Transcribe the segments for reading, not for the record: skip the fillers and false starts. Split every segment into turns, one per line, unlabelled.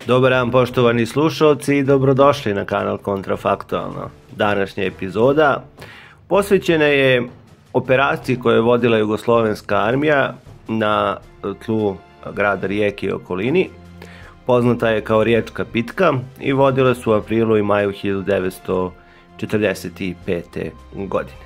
Dobar dan poštovani slušalci i dobrodošli na kanal Kontrafaktualno. Današnja epizoda posvećena je operaciji koju je vodila Jugoslovenska armija na tlu grada Rijeke i okolini. Poznata je kao Riječka bitka i vodila su u aprilu i maju 1945. godine.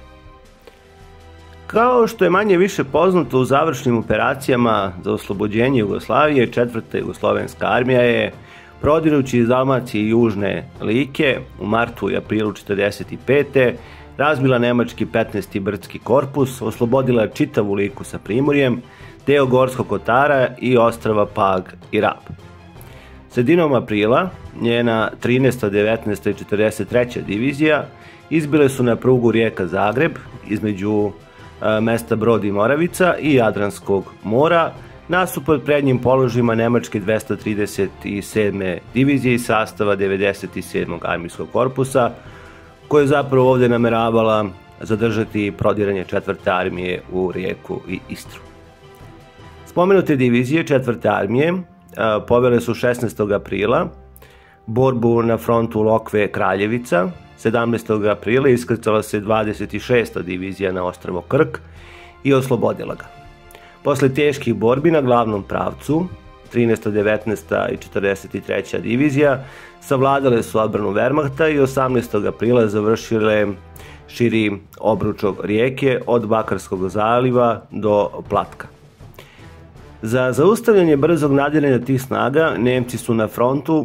Kao što je manje više poznato, u završnim operacijama za oslobođenje Jugoslavije, četvrta Jugoslovenska armija je, prodirući iz Dalmacije i Južne Like u martu i aprilu 1945. razbila nemački 15. brdski korpus, oslobodila čitavu Liku sa Primorjem, deo Gorskog Kotara i ostrava Pag i Rab. Sredinom aprila njena 13., 19. i 43. divizija izbile su na prugu Rijeka-Zagreb između mesta Brod i Moravica i Jadranskog mora, nasuprot prednjim položajima nemačke 237. divizije iz sastava 97. armijskog korpusa, koja je zapravo ovdje nameravala zadržati prodiranje četvrte armije u Rijeku i Istru. Spomenute divizije četvrte armije povele su 16. aprila borbu na frontu Lokve-Kraljevica. 17. aprila iskrcala se 26. divizija na ostrvo Krk i oslobodila ga. Posle teških borbi na glavnom pravcu, 13., 19. i 43. divizija savladale su odbranu Wehrmachta i 18. aprila završile širi obručok Rijeke od Bakarskog zaliva do Platka. Za zaustavljanje brzog nadiranja tih snaga Nemci su na frontu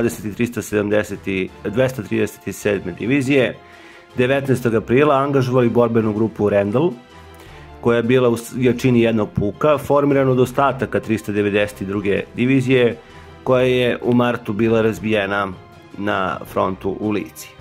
237. divizije 19. aprila angažovali borbenu grupu Rendel, koja je bila u jačini jednog puka, formirana od ostataka 392. divizije, koja je u martu bila razbijena na frontu u Lici.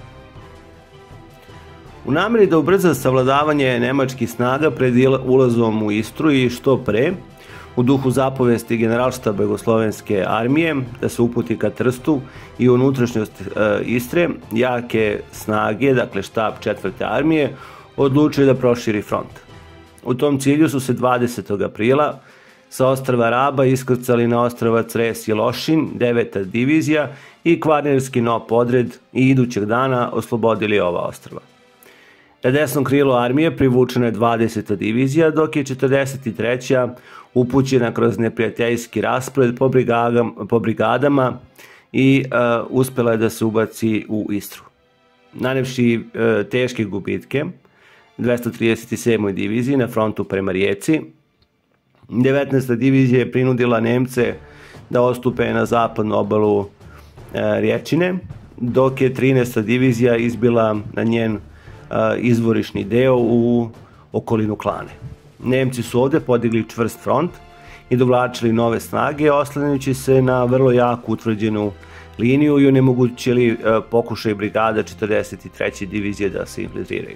U nameri da ubrza savladavanje nemačkih snaga pred ulazom u Istru i što pre, u duhu zapovesti generalštaba Jugoslovenske armije da se uputi ka Trstu i unutrašnjost Istre, jake snage, dakle štab četvrte armije, odlučili da proširi front. U tom cilju su se 20. aprila sa ostrva Raba iskrcali na ostrva Cres i Lošinj, 9. divizija i Kvarnerski NOP odred i idućeg dana oslobodili ova ostrva. Na desnom krilu armije privučena je 20. divizija, dok je 43. upućena kroz neprijateljski raspored po brigadama i uspela je da se ubaci u Istru. Nanevši teške gubitke 237. diviziji na frontu prema Rijeci, 19. divizija je prinudila Nemce da ostupe na zapadnu obalu Riječine, dok je 13. divizija izbila na njen izvorišni deo u okolinu Klane. Nemci su ovdje podigli čvrst front i dovlačili nove snage, oslanjajući se na vrlo jako utvrđenu liniju i onemogućili pokušaj brigada 43. divizije da se infiltriraju.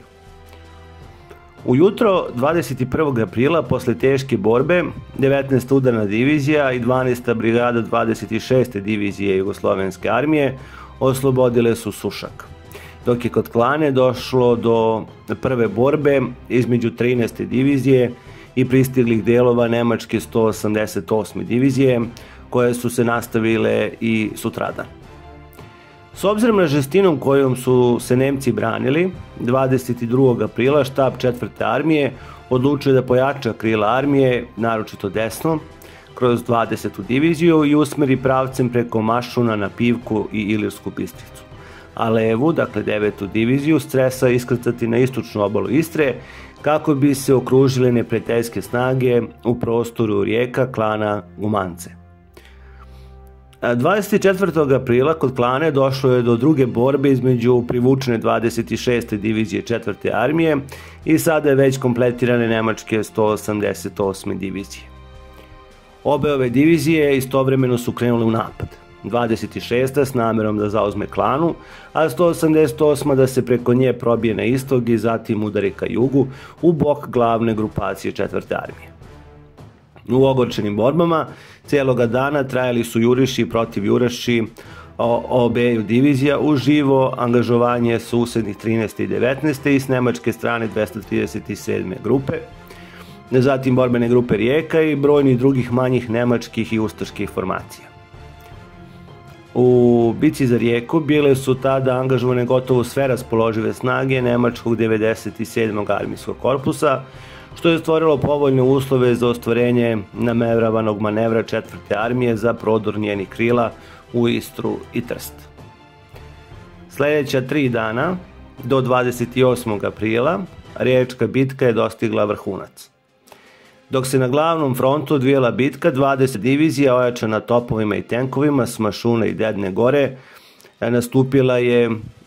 Ujutro 21. aprila, posle teške borbe, 19. udarna divizija i 12. brigada 26. divizije Jugoslovenske armije oslobodile su Sušak, dok je kod Klane došlo do prve borbe između 13. divizije i pristiglih delova nemačke 188. divizije, koje su se nastavile i sutradan. S obzirom na žestinom kojom su se Nemci branili, 22. aprila štab četvrte armije odlučio da pojača krila armije, naročito desno, kroz 20. diviziju i usmeri pravcem preko Mašuna na Pivku i Ilirsku Bistricu, a levu, dakle 9. diviziju, s Cresa iskrcati na istočnu obalu Istre kako bi se okružile neprijateljske snage u prostoru Rijeka, Klana, Gumance. 24. aprila kod Klane došlo je do druge borbe između privučene 26. divizije četvrte armije i sada je već kompletirane nemačke 188. divizije. Obe ove divizije istovremeno su krenule u napad. 26. s namerom da zauzme Klanu, a 188. da se preko nje probije na istok i zatim udari ka jugu u bok glavne grupacije četvrte armije. U ogorčenim borbama cijeloga dana trajali su juriši protiv juraši obeju divizija uz živo angažovanje susednih 13. i 19. i s nemačke strane 237. grupe, zatim borbene grupe Rijeka i brojnih drugih manjih nemačkih i ustaških formacija. U bici za Rijeku bile su tada angažovane gotovo sve raspoložive snage nemačkog 97. armijskog korpusa, što je stvorilo povoljne uslove za ostvarenje nameravanog manevra 4. armije za prodor njenih krila u Istru i Trst. Sljedeća 3 dana, do 28. aprila, Riječka bitka je dostigla vrhunac. Dok se na glavnom frontu odvijala bitka, 20 divizija ojačana topovima i tenkovima s Mašuna i Dedne gore nastupila je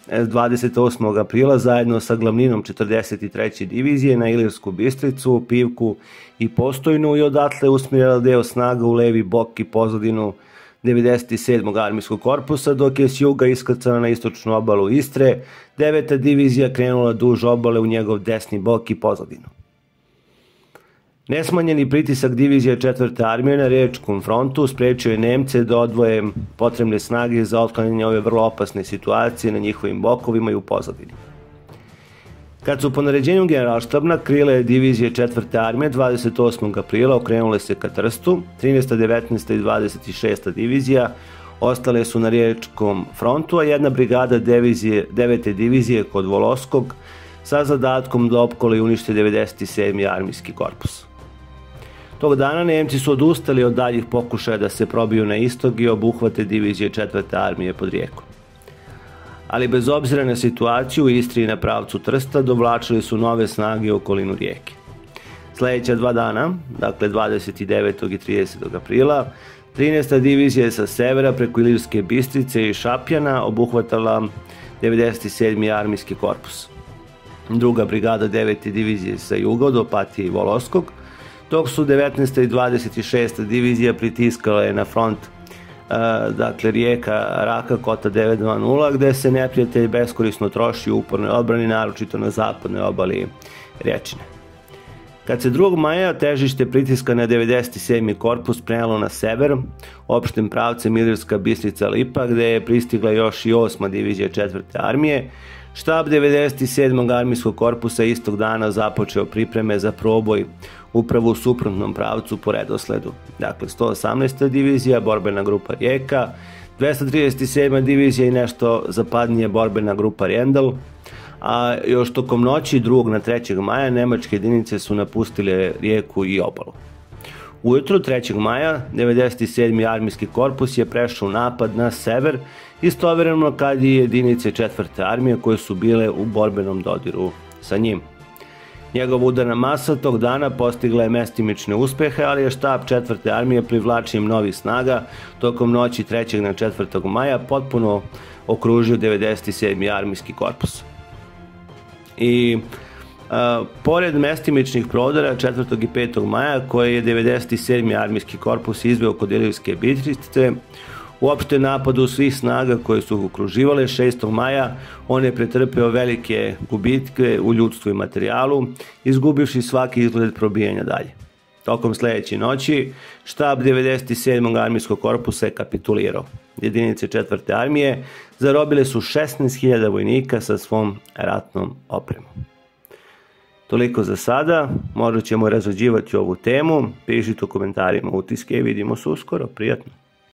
28. aprila zajedno sa glavninom 43. divizije na Ilirsku Bistricu, Pivku i Postojnu i odatle usmjerila deo snaga u levi bok i pozadinu 97. armijskog korpusa, dok je s juga iskrcana na istočnu obalu Istre, 9. divizija krenula duž obale u njegov desni bok i pozadinu. Nesmanjeni pritisak divizije 4. armije na Riječkom frontu sprečio je Nemce da odvoje potrebne snage za otklanjanje ove vrlo opasne situacije na njihovim bokovima i u pozadini. Kad su po naređenju generalštabna krile divizije 4. armije 28. aprila okrenule se ka Trstu, 13., 19. i 26. divizija ostale su na Riječkom frontu, a jedna brigada 9. divizije kod Voloskog sa zadatkom da opkole i unište 97. armijski korpus. Tog dana Nemci su odustali od daljih pokušaja da se probiju na istok i obuhvate divizije 4. armije pod Rijekom. Ali bez obzira na situaciju u Istri i na pravcu Trsta dovlačili su nove snage u okolinu Rijeke. Sljedeća 2 dana, dakle 29. i 30. aprila, 13. divizija je sa severa preko Ilirske Bistrice i Šapjana obuhvatala 97. armijski korpus. Druga brigada 9. divizije sa juga od Opatije i Voloskog, dok su 19. i 26. divizija pritiskale na front dakle Rijeka, Raka, Kota 920, gde se neprijatelj beskorisno troši u upornoj odbrani, naročito na zapadnoj obali Riječine. Kad se 2. maja težište pritiska na 97. korpus prenelo na sever, opštim pravcem Ilirska Bistrica Lipa, gde je pristigla još i 8. divizija 4. armije, štab 97. armijskog korpusa istog dana započeo pripreme za proboj upravo u suprotnom pravcu po redosledu. Dakle, 118. divizija, borbena grupa Rijeka, 237. divizija i nešto zapadnije borbena grupa Rjendal, a još tokom noći 2. na 3. maja nemačke jedinice su napustile Rijeku i obalu. Ujutro 3. maja 97. armijski korpus je prešao napad na sever, istovremeno kad i jedinice 4. armije koje su bile u borbenom dodiru sa njim. Njegova udarna masa tog dana postigla je mestimične uspehe, ali je štab 4. armije privlačenjem novih snaga tokom noći 3. na 4. maja potpuno okružio 97. armijski korpus. I pored mestimičnih prodora 4. i 5. maja koje je 97. armijski korpus izveo kod Ilirske Bistrice, uopšte napadu svih snaga koje su okruživale 6. maja, on je pretrpeo velike gubitke u ljudstvu i materijalu, izgubivši svaki izgled probijanja dalje. Tokom sljedeće noći, štab 97. armijskog korpusa je kapitulirao. Jedinice 4. armije zarobile su 16.000 vojnika sa svom ratnom opremom. Toliko za sada, možda ćemo razrađivati ovu temu, pišite u komentarima utiske i vidimo se uskoro, prijatno.